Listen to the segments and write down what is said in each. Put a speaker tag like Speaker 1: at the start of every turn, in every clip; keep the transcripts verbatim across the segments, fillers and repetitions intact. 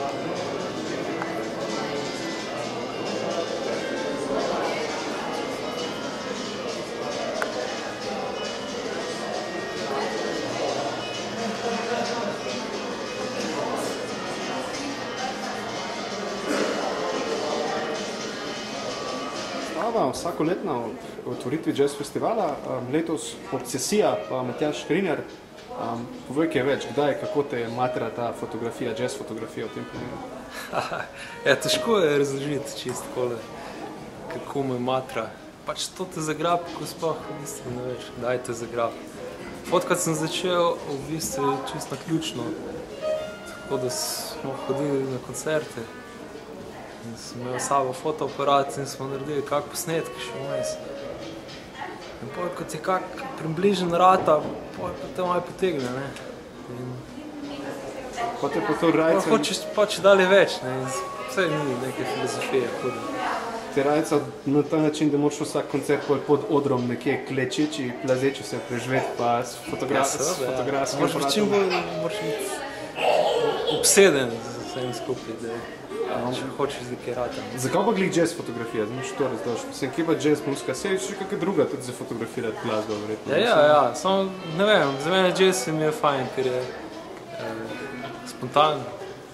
Speaker 1: Vsakoletna otvoritvi jazz festivala, letos Obsesija pa Matjaž Škrinjar. Povej kaj več, kdaj, kako te je matera ta fotografija, jazz fotografija v tem primeru?
Speaker 2: Ja, težko je razložiti čisto takole, kako me matra. Pač to te zagrab, ko sploh v bistvu ne veš, kdaj te zagrab. Fotkat sem začel v bistvu čisto naključno, tako da smo hodili na koncerte. In sem imel sabo fotoaparat in smo naredili kak posnetke še vmes. In potem, ko ti kak približen rata, potem pa te malo potegne, ne.
Speaker 1: Potem pa to rajca...
Speaker 2: Hočeš pač dalje več, ne. Vse ni neke filozofije, hude.
Speaker 1: Ti rajca na ta način, da moraš vsak koncert pod odrom nekje klečeči, plazeči se preživeti, pa s fotografskim aparatom.
Speaker 2: Moraš čim bolj, moraš biti obseden z vsem skupaj, da če hočeš za kaj rata.
Speaker 1: Zakaj pa glih jazz fotografija? Zdaj, što razdoš? Mislim, kje pa jazz muzika? Sej je še kakaj druga tudi za fotografirati glasbo, verjetno.
Speaker 2: Ja, ja, ja. Samo, ne vem, za mene jazz mi je fajn, ker je spontan,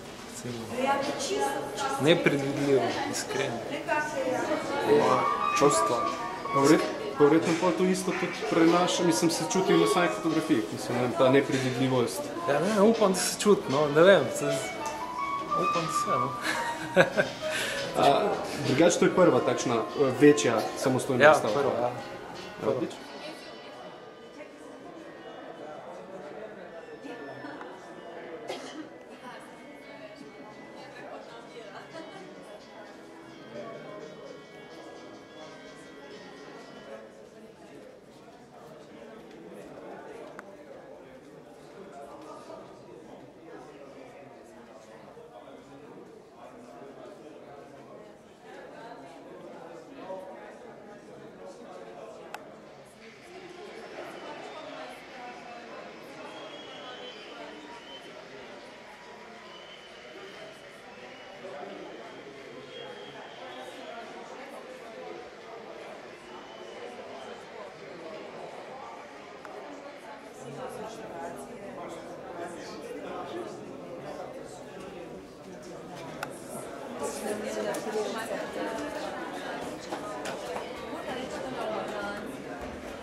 Speaker 2: nepredvidljivo, iskren. Čustva.
Speaker 1: Pa verjetno pa to isto tudi prenaša, mislim, se čuti na samih fotografijah, mislim, ta nepredvidljivost.
Speaker 2: Ja, ne, upam, da se čuti, no, ne vem. Upam, da se, no.
Speaker 1: Drugače, to je prva takšna večja samostojna razstava.
Speaker 2: Ja, prva, ja.
Speaker 1: Odlično.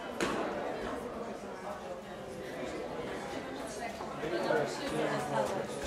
Speaker 3: Thank you.